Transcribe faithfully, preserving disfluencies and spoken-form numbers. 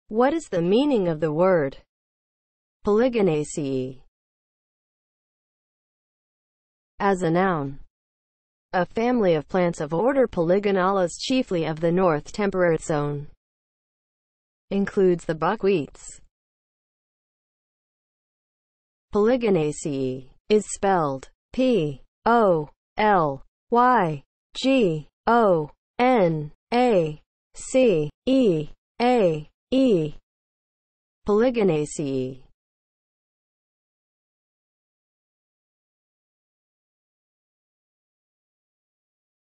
What is the meaning of the word Polygonaceae? As a noun, a family of plants of order Polygonales, chiefly of the north temperate zone, includes the buckwheats. Polygonaceae is spelled P O L Y G O N A C E A E. Polygonaceae